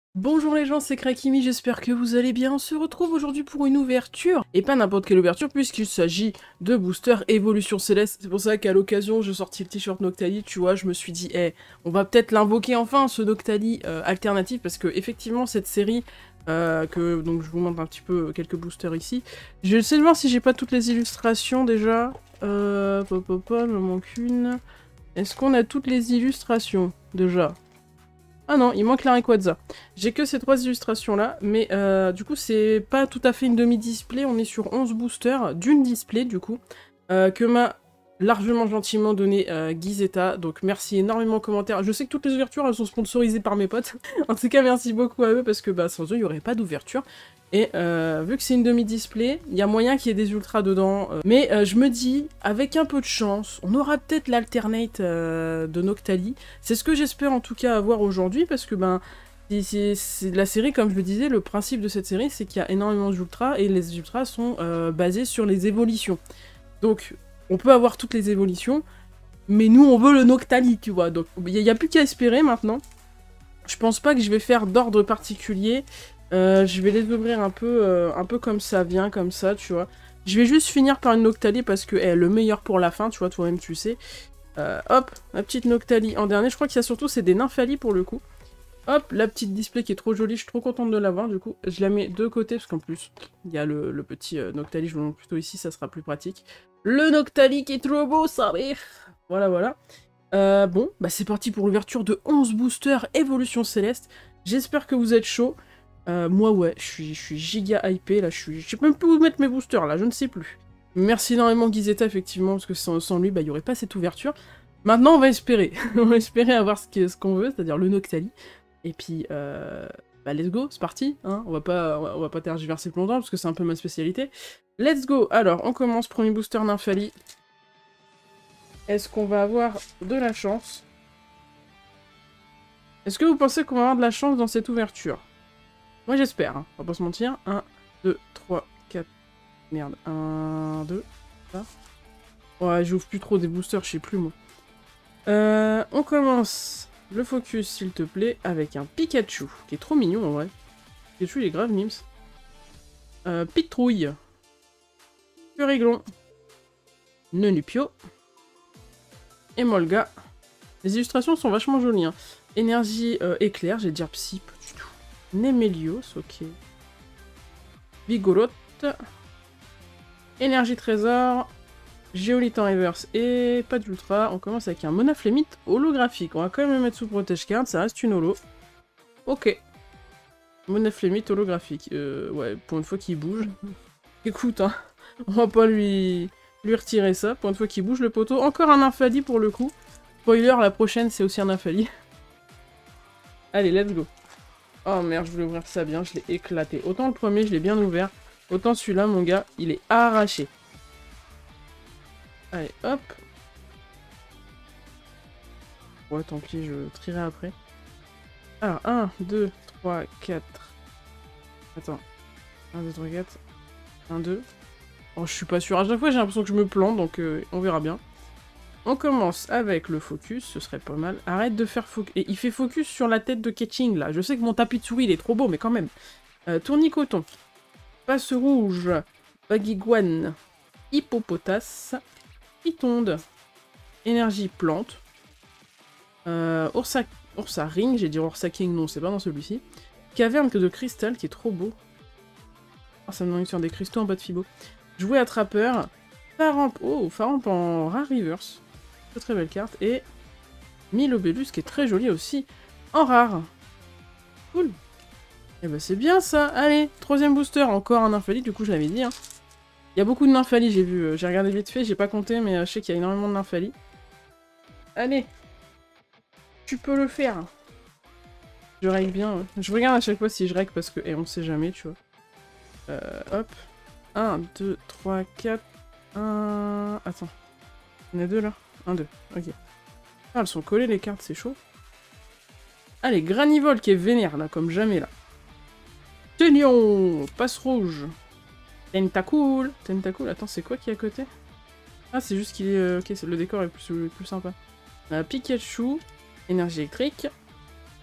Bonjour les gens, c'est Krakimi, j'espère que vous allez bien. On se retrouve aujourd'hui pour une ouverture, et pas n'importe quelle ouverture puisqu'il s'agit de Booster Évolution Céleste. C'est pour ça qu'à l'occasion, j'ai sorti le t-shirt Noctali, tu vois, je me suis dit, on va peut-être l'invoquer enfin, ce Noctali alternatif, parce que effectivement, cette série, donc je vous montre un petit peu quelques boosters ici. Je vais essayer de voir si j'ai pas toutes les illustrations déjà. Il me manque une. Est-ce qu'on a toutes les illustrations déjà? Ah non, il manque la Rayquaza. J'ai que ces trois illustrations-là, mais du coup, c'est pas tout à fait une demi-display. On est sur 11 boosters d'une display, du coup, que m'a largement gentiment donné Gizeta. Donc merci énormément en commentaire. Je sais que toutes les ouvertures, elles sont sponsorisées par mes potes. En tout cas, merci beaucoup à eux, parce que sans eux, il n'y aurait pas d'ouverture. Et vu que c'est une demi-display, il y a moyen qu'il y ait des ultras dedans. Mais je me dis, avec un peu de chance, on aura peut-être l'alternate de Noctali. C'est ce que j'espère en tout cas avoir aujourd'hui, parce que c'est la série, comme je le disais, le principe de cette série, c'est qu'il y a énormément d'ultras, et les ultras sont basés sur les évolutions. Donc, on peut avoir toutes les évolutions, mais nous, on veut le Noctali, tu vois. Donc, il n'y a plus qu'à espérer maintenant. Je pense pas que je vais faire d'ordre particulier. Je vais les ouvrir un peu comme ça vient, comme ça, tu vois. Je vais juste finir par une Noctali parce que le meilleur pour la fin, tu vois, toi-même tu sais. Hop, la petite Noctali en dernier. Je crois qu'il y a surtout, c'est des Nymphali pour le coup. Hop, la petite display qui est trop jolie, je suis trop contente de l'avoir, du coup. Je la mets de côté, parce qu'en plus, il y a le petit Noctali, je vous le montre plutôt ici, ça sera plus pratique. Le Noctali qui est trop beau, ça va. Voilà, voilà. Bon, c'est parti pour l'ouverture de 11 boosters Évolution Céleste. J'espère que vous êtes chaud. Moi, ouais, je suis giga hypé, là, je sais même plus où mettre mes boosters, là, je ne sais plus. Merci énormément Gizeta, effectivement, parce que sans lui, il n'y aurait pas cette ouverture. Maintenant, on va espérer. On va espérer avoir ce qu'on veut, c'est-à-dire le Noctali. Et puis, let's go, c'est parti, hein. On va pas tergiverser plus longtemps, parce que c'est un peu ma spécialité. Let's go. Alors, on commence, premier booster Nymphali. Est-ce qu'on va avoir de la chance? Est-ce que vous pensez qu'on va avoir de la chance dans cette ouverture? Moi j'espère, hein. On va pas se mentir. 1, 2, 3, 4... Merde, 1, 2... Ça. Ouais, j'ouvre plus trop des boosters, je sais plus moi. On commence le focus, s'il te plaît, avec un Pikachu, qui est trop mignon en vrai. Pikachu, il est grave mims. Pitrouille. Furiglon. Nenupio. Et Molga. Les illustrations sont vachement jolies, hein. Énergie éclair, j'ai dire psy, pas du tout. Nemelios, ok. Vigoroth. Énergie trésor. Géolith en reverse et pas d'ultra. On commence avec un Monaflémite holographique. On va quand même le mettre sous protège card, ça reste une holo. Ok. Monaflémite holographique. Ouais, pour une fois qu'il bouge. Écoute, hein, on va pas lui retirer ça. Pour une fois qu'il bouge le poteau. Encore un Nymphali pour le coup. Spoiler, la prochaine c'est aussi un Nymphali. Allez, let's go. Oh merde, je voulais ouvrir ça bien, je l'ai éclaté. Autant le premier, je l'ai bien ouvert. Autant celui-là, mon gars, il est arraché. Allez, hop. Ouais, tant pis, je trierai après. Alors, 1, 2, 3, 4. Attends. 1, 2, 3, 4. 1, 2. Oh, je suis pas sûre. À chaque fois, j'ai l'impression que je me plante, donc on verra bien. On commence avec le focus, ce serait pas mal. Arrête de faire focus. Et il fait focus sur la tête de Ketching, là. Je sais que mon tapis de souris, il est trop beau, mais quand même. Tournicoton. Passe rouge. Bagiguane. Hippopotas. Pitonde. Énergie plante. Ursa Ring, j'ai dit Ursa King, non, c'est pas dans celui-ci. Caverne de cristal, qui est trop beau. Oh, ça me donne sur des cristaux en bas de Fibo. Jouet attrapeur. Faramp, oh, Faramp en rare reverse. Très très belle carte. Et Milobellus, qui est très joli aussi, en rare. Cool. Et c'est bien ça. Allez, troisième booster, encore un Nymphali, du coup je l'avais dit. Hein. Il y a beaucoup de Nymphali, j'ai vu. J'ai regardé vite fait, j'ai pas compté, mais je sais qu'il y a énormément de Nymphali. Allez. Tu peux le faire. Je règle bien. Ouais. Je regarde à chaque fois si je règle parce que... on sait jamais, tu vois. Hop. 1, 2, 3, 4... 1... Attends. Il y en a deux, là. 1, 2. Ok. Ah, elles sont collées, les cartes, c'est chaud. Allez, Granivol qui est vénère, là, comme jamais, là. Tenion. Passe rouge. Tentacool. Tentacool. Attends, c'est quoi qui est à côté? Ah, c'est juste qu'il est... ok, le décor est plus sympa. Pikachu. Énergie électrique.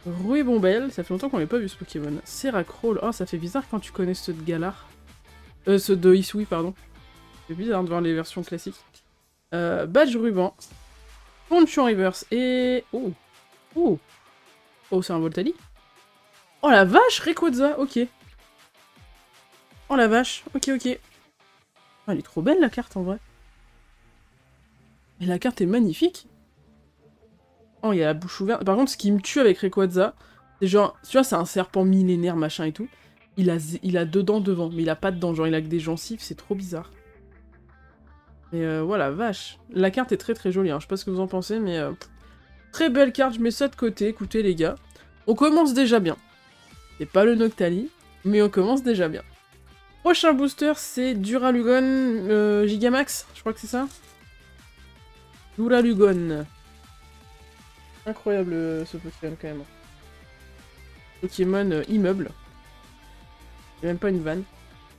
Rouet-Bombelle, ça fait longtemps qu'on l'ait pas vu ce Pokémon. Seracroll, oh ça fait bizarre quand tu connais ceux de Galar. Ceux de Isui, pardon. C'est bizarre de voir les versions classiques. Badge Ruban. Ponchon Reverse et... Oh. Oh. Oh, c'est un Voltali. Oh la vache, Rayquaza, ok. Oh la vache, ok. Oh, elle est trop belle la carte en vrai. Et la carte est magnifique. Oh, il y a la bouche ouverte. Par contre, ce qui me tue avec Rayquaza, c'est genre, tu vois, c'est un serpent millénaire, machin et tout. Il a deux dents devant, mais il a pas de dents, genre il a que des gencives, c'est trop bizarre. Mais voilà, vache. La carte est très jolie, hein. Je sais pas ce que vous en pensez, mais... très belle carte, je mets ça de côté, écoutez les gars. On commence déjà bien. C'est pas le Noctali, mais on commence déjà bien. Prochain booster, c'est Duralugon Gigamax, je crois que c'est ça. Duralugon. Incroyable ce Pokémon quand même. Pokémon immeuble. Il même pas une vanne.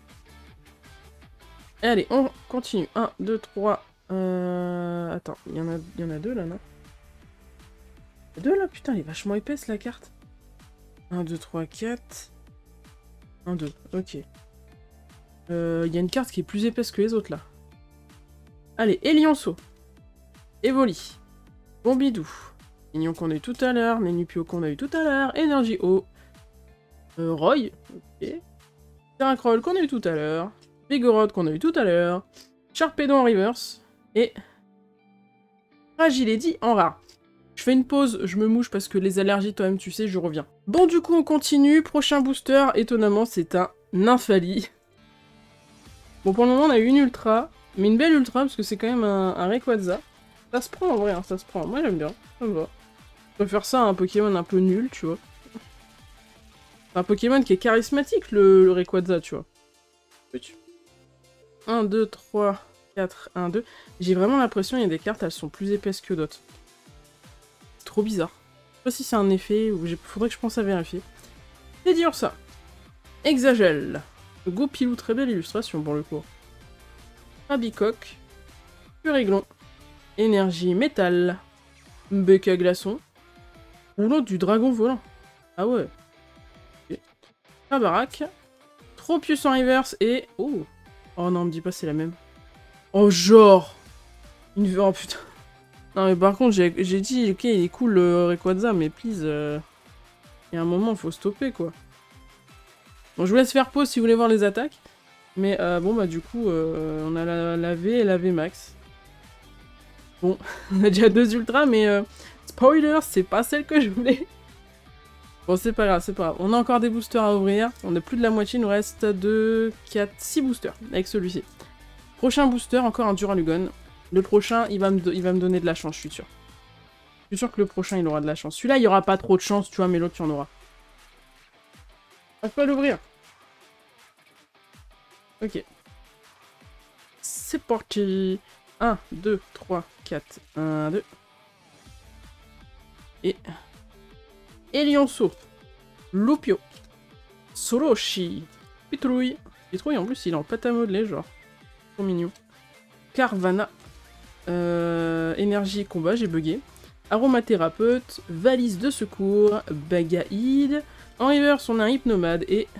Et allez, on continue. 1, 2, 3. Attends, il y en a deux là, non? Il y a deux là, putain, elle est vachement épaisse la carte. 1, 2, 3, 4. 1, 2, ok. Il y a une carte qui est plus épaisse que les autres là. Allez, Elianceau. Evoli. Bombidou. Mignon qu'on a eu tout à l'heure. Nénupio qu'on a eu tout à l'heure. Énergie eau. Roy. Ok. Terracroll qu'on a eu tout à l'heure. Vigoroth qu'on a eu tout à l'heure. Sharpedo en reverse. Et... Fragilady en rare. Je fais une pause, je me mouche parce que les allergies, toi-même, tu sais, je reviens. Bon, du coup, on continue. Prochain booster, étonnamment, c'est un Nymphali. Bon, pour le moment, on a eu une ultra. Mais une belle ultra, parce que c'est quand même un Rayquaza. Ça se prend, en vrai, hein, ça se prend. Moi, j'aime bien. Ça me va. Je préfère ça à un Pokémon un peu nul, tu vois. Un Pokémon qui est charismatique, le Rayquaza, tu vois. 1, 2, 3, 4, 1, 2. J'ai vraiment l'impression qu'il y a des cartes, elles sont plus épaisses que d'autres. C'est trop bizarre. Je sais pas si c'est un effet, ou faudrait que je pense à vérifier. C'est dur, ça. Exagel. Goupilou, très belle illustration, pour le coup. Abicoque. Puréglon. Énergie métal. Becca glaçon. Rouleau du dragon volant. Ah ouais. Okay. Tabarak. Tropius en reverse et... Oh. Oh non, me dis pas c'est la même. Oh genre. Oh putain. Non mais par contre, j'ai dit, ok, il est cool le Rayquaza, mais please... Il y a un moment, faut stopper quoi. Bon, je vous laisse faire pause si vous voulez voir les attaques. Mais bon bah du coup, on a la V et la V max. Bon, on a déjà deux ultras, mais spoiler, c'est pas celle que je voulais. Bon, c'est pas grave, c'est pas grave. On a encore des boosters à ouvrir. On a plus de la moitié, il nous reste 2, 4, 6 boosters avec celui-ci. Prochain booster, encore un Duralugon. Le prochain, il va me donner de la chance, je suis sûr. Je suis sûr que le prochain, il aura de la chance. Celui-là, il y aura pas trop de chance, tu vois, mais l'autre, il y en aura. On va l'ouvrir. Ok. C'est parti. 1, 2, 3, 4, 1, 2. Et... Elianceau. Lupio. Soroshi. Pitrouille. Pitrouille, en plus, il est en pâte à modeler, genre. Trop mignon. Carvana. Énergie combat, j'ai bugué. Aromathérapeute. Valise de secours. Bagaïde. En reverse, on a un hypnomade et...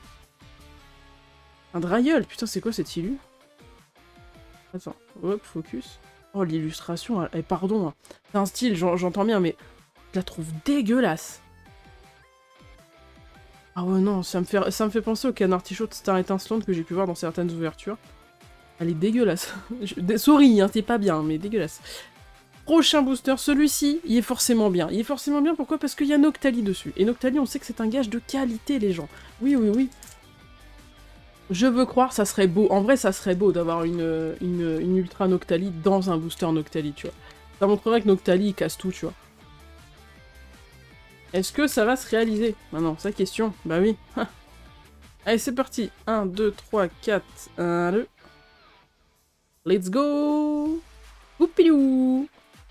Un Drayeul. Putain, c'est quoi cette illu? Attends, hop, focus. Oh, l'illustration, pardon. Hein. C'est un style, j'entends bien, mais... Je la trouve dégueulasse. Ah ouais, non, ça me fait penser au canard t-shirt Star étincelante que j'ai pu voir dans certaines ouvertures. Elle est dégueulasse. Souris, hein, c'est pas bien, mais dégueulasse. Prochain booster, celui-ci, il est forcément bien. Il est forcément bien, pourquoi? Parce qu'il y a Noctali dessus. Et Noctali, on sait que c'est un gage de qualité, les gens. Oui, oui, oui. Je veux croire, ça serait beau. En vrai, ça serait beau d'avoir une Ultra Noctali dans un booster Noctali, tu vois. Ça montrerait que Noctali, il casse tout, tu vois. Est-ce que ça va se réaliser? Maintenant, sa question. Bah oui. Allez, c'est parti. 1, 2, 3, 4, 1, 2. Let's go! Oupilou!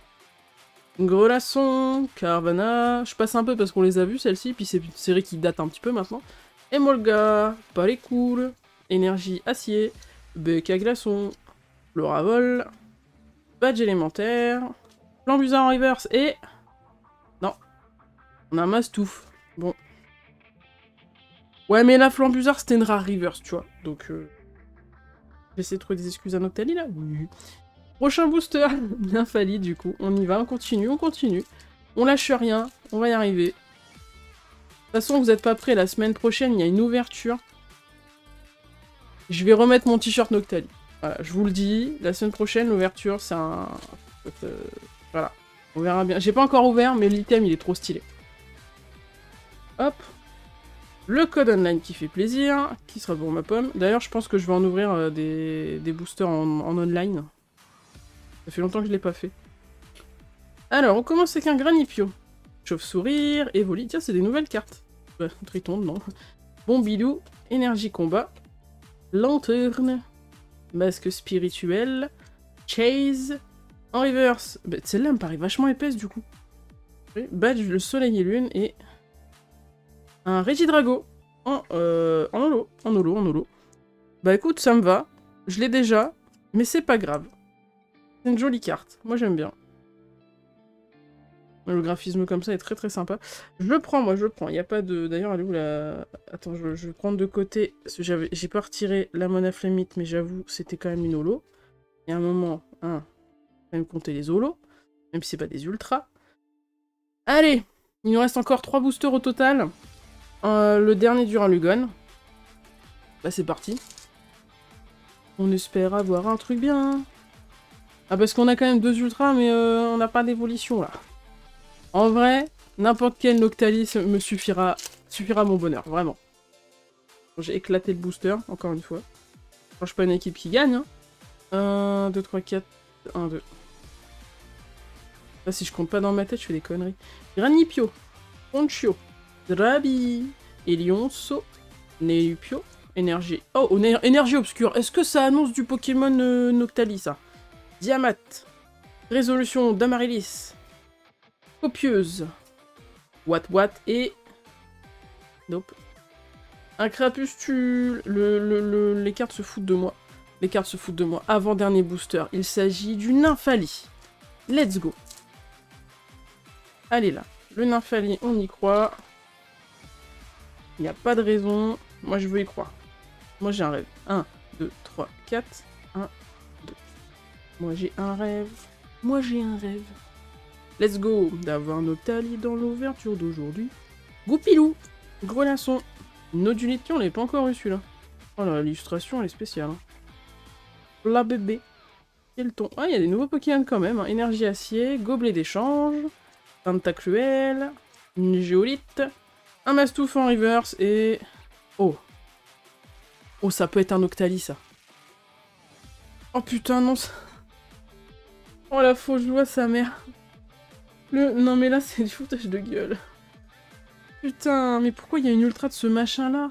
Grelasson, Carvana. Je passe un peu parce qu'on les a vus, celles-ci, puis c'est une série qui date un petit peu maintenant. Emolga, Palais cool. Énergie acier. Becca glaçon. Floravol. Badge élémentaire. Flambuza en reverse et... Non. On a un Mastouf. Bon. Ouais, mais la Flambusard, c'était une rare reverse, tu vois. Donc, j'essaie de trouver des excuses à Noctali, là. Oui. Prochain booster. Nymphalie, du coup. On y va, on continue, on continue. On lâche rien, on va y arriver. De toute façon, vous n'êtes pas prêts. La semaine prochaine, il y a une ouverture. Je vais remettre mon t-shirt Noctali. Voilà, je vous le dis. La semaine prochaine, l'ouverture, c'est un... Voilà. On verra bien. J'ai pas encore ouvert, mais l'item, il est trop stylé. Hop. Le code online qui fait plaisir. Qui sera pour ma pomme. D'ailleurs, je pense que je vais en ouvrir des boosters en online. Ça fait longtemps que je l'ai pas fait. Alors, on commence avec un Granipio. Chauve-sourire, Evoli. Tiens, c'est des nouvelles cartes. Triton, non. Bombidou, énergie combat. Lanterne. Masque spirituel. Chase. En reverse. Bah, celle-là me paraît vachement épaisse du coup. Badge, le soleil et lune. Et un Regidrago. En holo. En holo. Bah écoute, ça me va. Je l'ai déjà. Mais c'est pas grave. C'est une jolie carte. Moi j'aime bien. Le graphisme comme ça est très très sympa. Je le prends, moi je le prends. Il n'y a pas de... D'ailleurs, elle est où la... Attends, je vais prendre de côté. Parce que j'ai pas retiré la Mona Flamite, mais j'avoue, c'était quand même une holo. Il y a un moment, hein, faut quand même compter les holos. Même si c'est pas des ultras. Allez, il nous reste encore 3 boosters au total. Le dernier Duralugon. Bah c'est parti. On espère avoir un truc bien. Ah parce qu'on a quand même 2 ultras, mais on n'a pas d'évolution là. En vrai, n'importe quel Noctali me suffira à mon bonheur, vraiment. J'ai éclaté le booster, encore une fois. Je suis pas une équipe qui gagne. Hein. 1, 2, 3, 4, 1, 2. Là, si je compte pas dans ma tête, je fais des conneries. Granipio, Ponchio, Drabi, Elionso, Neupio, Énergie... Oh, Énergie Obscure. Est-ce que ça annonce du Pokémon Noctali, ça? Diamat, Résolution d'Amaryllis, Copieuse, What et... Nope. Un Crapustule. Les cartes se foutent de moi. Les cartes se foutent de moi. Avant-dernier booster. Il s'agit du Nymphalie. Let's go. Allez là. Le Nymphalie, on y croit. Il n'y a pas de raison. Moi, je veux y croire. Moi, j'ai un rêve. 1, 2, 3, 4. 1, 2. Moi, j'ai un rêve. Moi, j'ai un rêve. Let's go. D'avoir Noctali dans l'ouverture d'aujourd'hui. Goupilou. Grelinçon. Nodulity, on l'avait pas encore eu celui-là. Oh là, l'illustration, elle est spéciale. Hein. La bébé. Et le ton. Ah, il y a des nouveaux Pokémon quand même. Hein. Énergie acier, gobelet d'échange, tentacruel, une géolite, un Mastouf en reverse et... Oh. Oh, ça peut être un Noctali, ça. Oh putain, non. Oh la fausse joie, sa mère. Non mais là, c'est du foutage de gueule. Putain, mais pourquoi il y a une ultra de ce machin-là?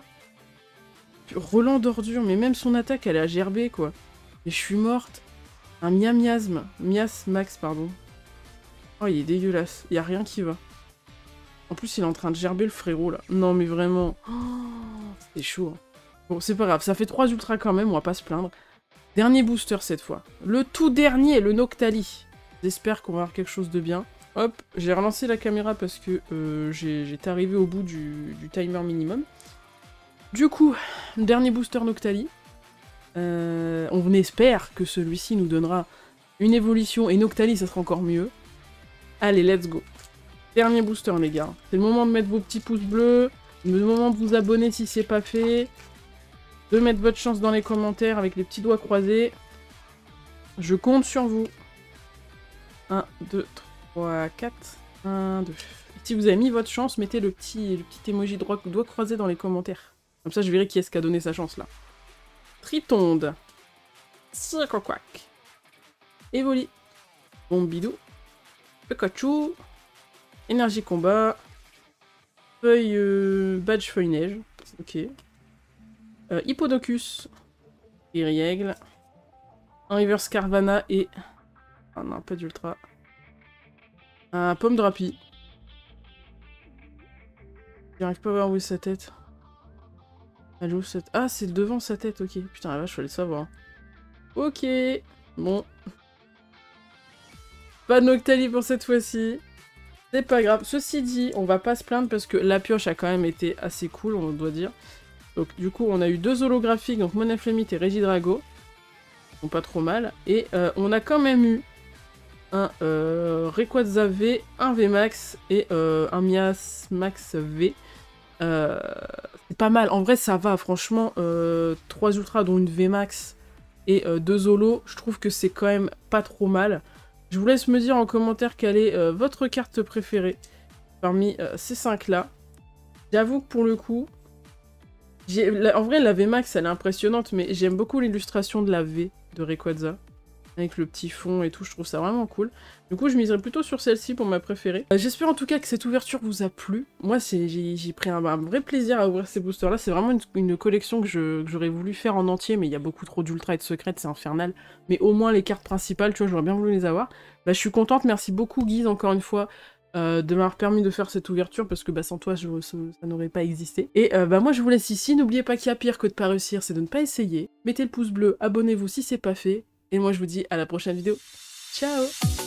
Roland d'ordure, mais même son attaque, elle est à gerber, quoi. Et je suis morte. Un miasme. Mias Max, pardon. Oh, il est dégueulasse. Il y a rien qui va. En plus, il est en train de gerber le frérot, là. Non, mais vraiment. Oh, c'est chaud. Hein. Bon, c'est pas grave. Ça fait 3 ultras quand même, on va pas se plaindre. Dernier booster, cette fois. Le tout dernier, le Noctali. J'espère qu'on va avoir quelque chose de bien. Hop, j'ai relancé la caméra parce que j'étais arrivé au bout du timer minimum. Du coup, le dernier booster Noctali. On espère que celui-ci nous donnera une évolution, et Noctali, ça sera encore mieux. Allez, let's go. Dernier booster, les gars. C'est le moment de mettre vos petits pouces bleus, le moment de vous abonner si c'est pas fait, de mettre votre chance dans les commentaires avec les petits doigts croisés. Je compte sur vous. 1, 2, 3, 4, 1, 2. Si vous avez mis votre chance, mettez le petit emoji doigt croisé dans les commentaires. Comme ça, je verrai qui est-ce qui a donné sa chance, là. Tritonde. Circoquac. Evoli. Bombidou. Pikachu. Énergie combat. Feuille... badge feuille neige. Ok. Hippodocus. Iriègle. Un reverse Carvana et... Ah non, pas d'ultra. Un pomme drapi. J'arrive pas à voir où est sa tête. Elle est où cette... Ah, c'est devant sa tête, ok. Putain, la vache, je vais le savoir. Ok. Bon. Pas de Noctali pour cette fois-ci. C'est pas grave. Ceci dit, on va pas se plaindre parce que la pioche a quand même été assez cool, on doit dire. Donc du coup, on a eu 2 holographiques, donc Monaflemite et Regidrago. Ils sont pas trop mal. Et on a quand même eu un Rayquaza V, un VMAX et un Miasmax V. C'est pas mal. En vrai, ça va, franchement. 3 Ultras, dont une VMAX et 2 Holo, je trouve que c'est quand même pas trop mal. Je vous laisse me dire en commentaire quelle est votre carte préférée parmi ces 5-là. J'avoue que pour le coup, en vrai, la VMAX, elle est impressionnante, mais j'aime beaucoup l'illustration de la V de Rayquaza. Avec le petit fond et tout, je trouve ça vraiment cool. Du coup, je miserais plutôt sur celle-ci pour ma préférée. J'espère en tout cas que cette ouverture vous a plu. Moi, j'ai pris un vrai plaisir à ouvrir ces boosters-là. C'est vraiment une collection que j'aurais voulu faire en entier, mais il y a beaucoup trop d'ultra et de secrètes, c'est infernal. Mais au moins, les cartes principales, tu vois, j'aurais bien voulu les avoir. Bah, je suis contente, merci beaucoup Guise, encore une fois, de m'avoir permis de faire cette ouverture, parce que bah, sans toi, ça n'aurait pas existé. Et bah, moi, je vous laisse ici. N'oubliez pas qu'il y a pire que de pas réussir, c'est de ne pas essayer. Mettez le pouce bleu, abonnez-vous si c'est pas fait. Et moi, je vous dis à la prochaine vidéo. Ciao!